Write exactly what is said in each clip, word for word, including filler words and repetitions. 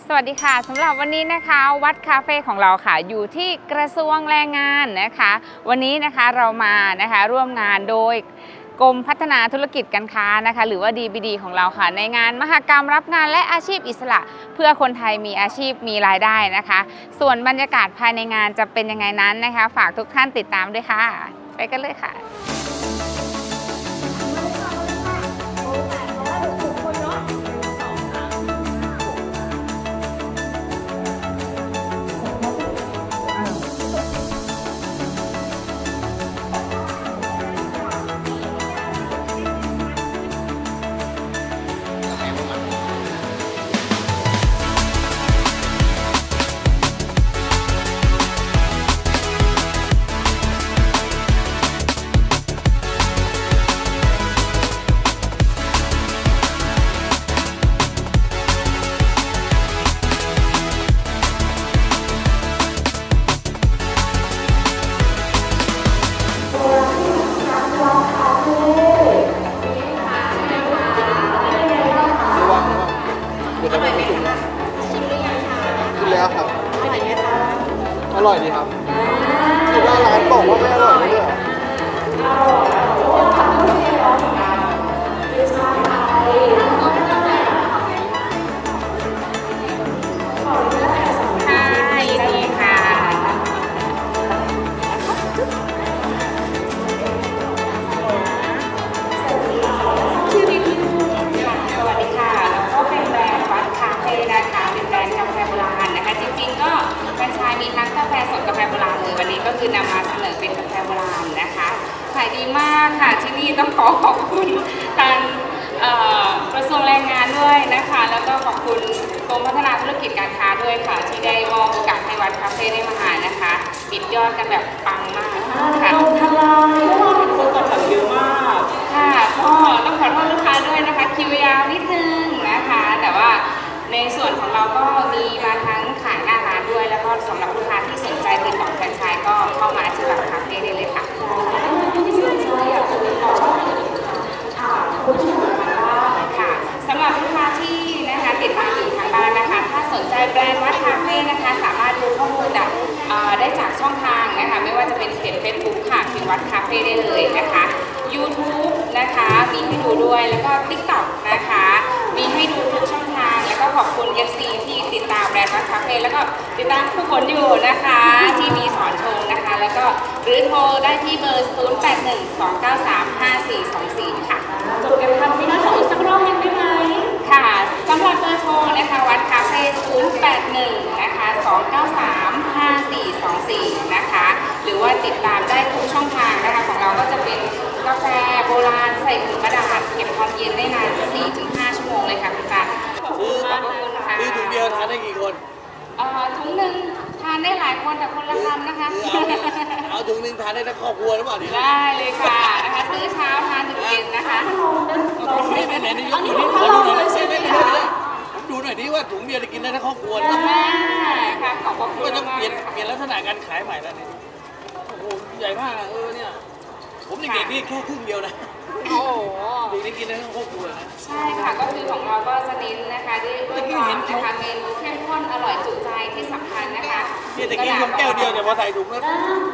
สวัสดีค่ะสำหรับวันนี้นะคะวัดคาเฟ่ของเราค่ะอยู่ที่กระทรวงแรงงานนะคะวันนี้นะคะเรามานะคะร่วมงานโดยกรมพัฒนาธุรกิจการค้านะคะหรือว่า ดี บี ดี ของเราค่ะในงานมหกรรมรับงานและอาชีพอิสระเพื่อคนไทยมีอาชีพมีรายได้นะคะส่วนบรรยากาศภายในงานจะเป็นยังไงนั้นนะคะฝากทุกท่านติดตามด้วยค่ะไปกันเลยค่ะอร่อยดีครับคิดว่าร้านบอกว่าไม่อร่อยไม่ได้หรอค่ะยินดีค่ะชื่อพี่พี่สวัสดีค่ะแล้วก็เป็นแบรนด์วัดคาเฟ่นะคะเป็นแบรนด์กาแฟโบราณนะคะจริงๆก็แฟรนไชส์มีทั้งกาแฟสดกาแฟโบราณเลยวันนี้ก็คือนำมาเสนอเป็นกาแฟโบราณนะคะขายดีมากค่ะที่นี่ต้องขอขอบคุณทางกระทรวงแรงงานด้วยนะคะแล้วก็ขอบคุณกรมพัฒนาธุรกิจการค้าด้วยค่ะที่ได้มอบโอกาสให้วัดคาเฟ่ได้มาหานะคะปิดยอดกันแบบปังมากค่ะทลายเพราะว่าเป็นคนตอบรับเยอะมากค่ะก็ต้องขอโทษลูกค้าด้วยนะคะคิวยาวนิดนึงนะคะแต่ว่าในส่วนของเราก็มีมาทั้งขายหน้าร้านด้วยแล้วก็สำหรับลูกค้าที่สนใจติดต่อแฟรนไชส์ก็เข้ามาที่วัดคาเฟ่ได้เลยค่ะที่สนใจอยากจะติดต่อช่องทางค่ะคุณผู้ชมค่ะสำหรับลูกค้าที่นะคะติดตามอยู่ทางบ้านนะคะถ้าสนใจแบรนด์วัดคาเฟ่นะคะสามารถดูข้อมูลได้จากช่องทางนะคะไม่ว่าจะเป็นเพจ เฟซบุ๊ก ค่ะพิมพ์วัดคาเฟ่ได้เลยนะคะ ยูทูบ นะคะมีให้ดูด้วยแล้วก็ ติ๊กต็อก นะคะมีให้ดูทุกช่องทางแล้วก็ขอบคุณ เอฟ ซี ที่ติดตามแบรนด์วัดคาเฟ่แล้วก็ติดตามผู้คนอยู่นะคะที่มีสอนชงนะคะแล้วก็หรือโทรได้ที่เบอร์ ศูนย์ แปด หนึ่ง สอง เก้า สาม ห้า สี่ สอง สี่ ค่ะจบกันคำนี้นะขออีกสักรอบยังได้ไหมค่ะสำหรับเบอร์โทรนะคะวัดคาเฟ่ ศูนย์ แปด หนึ่ง นะคะ สอง เก้า สาม ห้า สี่ สอง สี่ นะคะหรือว่าติดตามได้ทุกช่องทางนะคะของเราก็จะเป็นกาแฟโบราณใส่ถุงกระดาษเก็บความเย็นได้นาน สี่ถึงห้า ชั่วโมงเลยค่ะคุณตาขอบคุณมากค่ะคือถุงเดียวทานได้กี่คนเอ่อถุงหนึ่งทานได้หลายคนแต่คนละคำนะคะเอาถุงหนึ่งทานได้ทั้งครอบครัวหรือเปล่าเนี่ยได้เลยค่ะนะคะซื้อเช้าทานถึงเย็นนะคะไม่ไม่ไหนนี่ยกอยู่นี่ขอดูหน่อยไม่ไม่ไม่ไม่ดูหน่อยดิว่าถุงเดียวจะกินได้ทั้งครอบครัวนะค่ะขอบคุณก็ต้องเปลี่ยนเปลี่ยนลักษณะการขายใหม่แล้วเนี่ยโอ้โหใหญ่มากเออเนี่ยผมเด็กๆนี่แค่ครึ่งเดียวนะโอ้โหเด็กๆกินได้ทั้งครอบครัวนะใช่ค่ะก็คือของเราก็จะเน้นนะคะด้วยด้วยความนะคะเมนูเข้มข้นอร่อยจุใจที่สำคัญนะคะเนี่ยแต่กินชมแก้วเดียวแต่พอใส่ถุงแล้ว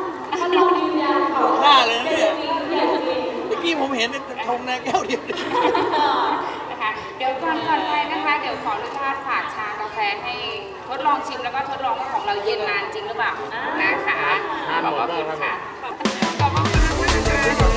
ค่าเลยเนี่ยเมื่อกี้ผมเห็นชงในแก้วเดียวนะคะเดี๋ยวก่อนก่อนไปนะคะเดี๋ยวขออนุญาตฝากชากาแฟให้ทดลองชิมแล้วก็ทดลองว่าของเราเย็นนานจริงหรือเปล่านะคะขอบคุณค่ะขอบคุณนะคะ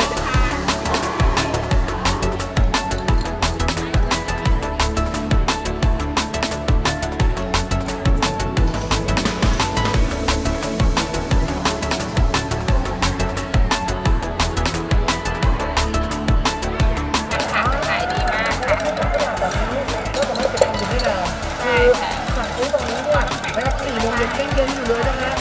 สั่งซื้อตรงนี้เนี่ยนะครับสี่โมงเย็นเย็นอยู่เลยนะฮะ